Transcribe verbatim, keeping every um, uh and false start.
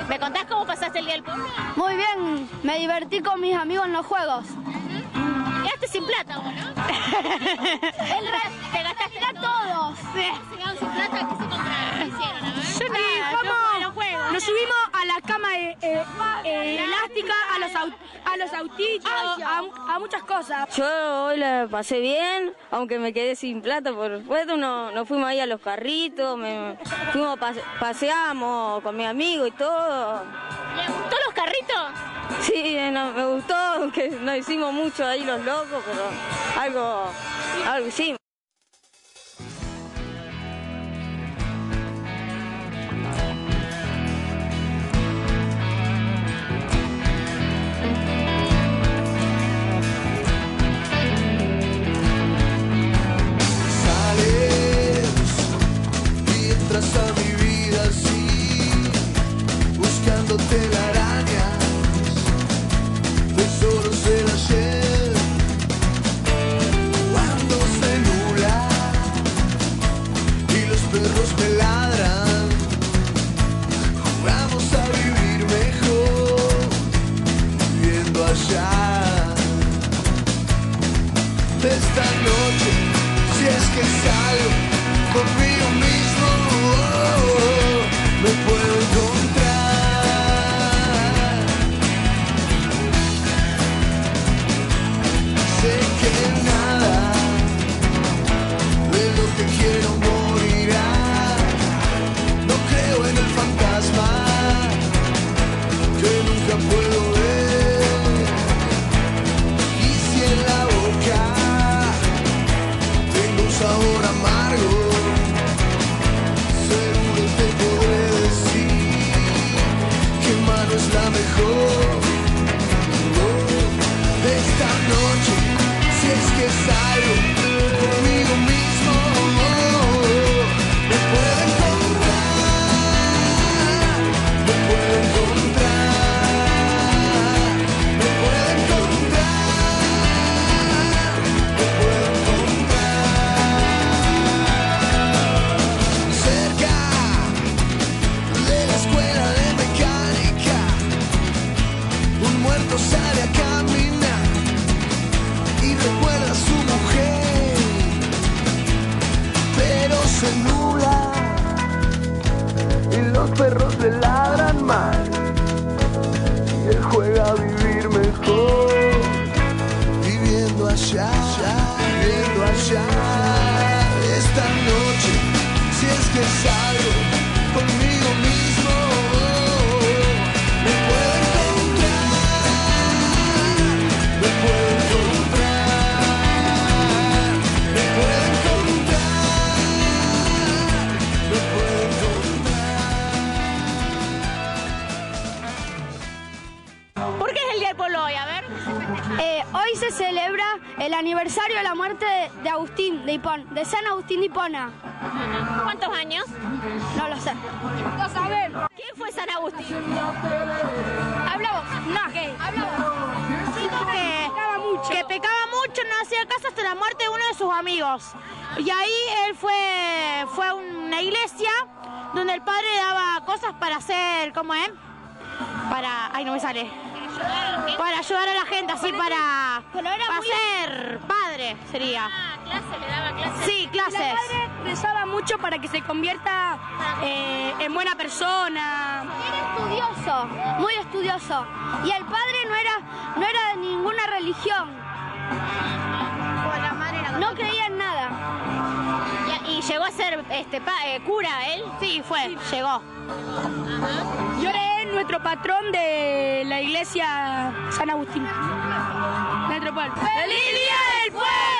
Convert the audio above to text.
¿Me contás cómo pasaste el día del pueblo? Muy bien, me divertí con mis amigos en los juegos. Quedaste sin plata vos, ¿no? El re... ¿Te gastaste a todos? Sí. ¿Se quedaron sin plata? ¿Qué se compraron? ¿Qué hicieron? A ver. Yo nada, yo los juegos. Nos subimos a la cama eh, eh, eh, elástica, a los, aut a los autitos, a, a muchas cosas. Yo hoy la pasé bien, aunque me quedé sin plata. Por supuesto, nos, nos fuimos ahí a los carritos, me, fuimos pase paseamos con mi amigo y todo. ¿Le gustó los carritos? Sí, no, me gustó, aunque no hicimos mucho ahí los locos, pero algo, algo hicimos. Esta noche, si es que salgo conmigo mismo, oh, oh, me puedo encontrar. Sé que nada de lo que quiero morirá. No creo en el fantasma que nunca puedo ver. Y si en la boca sabor amargo, seguro te podré decir que mano es la mejor. Oh, esta noche, si es que salgo conmigo mismo, oh, me puedo encontrar, me puedo encontrar, me puedo encontrar, me puedo sale a caminar y recuerda a su mujer, pero se nubla y los perros le ladran mal y él juega a vivir mejor, viviendo allá, viviendo allá. Esta noche, si es que salgo conmigo mismo, me puedo Hoy se celebra el aniversario de la muerte de, de Agustín de Hipona, de San Agustín de Hipona. ¿Cuántos años? No lo sé. No sabemos. ¿Quién fue San Agustín? ¿Habla vos? No. ¿Qué? ¿Habla vos? Sí, que pecaba mucho. Que pecaba mucho, no hacía caso hasta la muerte de uno de sus amigos. Y ahí él fue, fue a una iglesia donde el padre daba cosas para hacer, ¿cómo es? Para... Ay, no me sale. Para ayudar a la gente, así para, para ser padre sería. Ah, clase, le daba clases. Sí, clases. El padre rezaba mucho para que se convierta eh, en buena persona. Era estudioso, muy estudioso. Y el padre no era, no era de ninguna religión. No creía en nada. ¿Y, y llegó a ser este pa, eh, cura él? Sí, fue, sí. Llegó. Ajá. Yo era nuestro patrón de la iglesia San Agustín. Nuestro pueblo. ¡Feliz Día del Pueblo!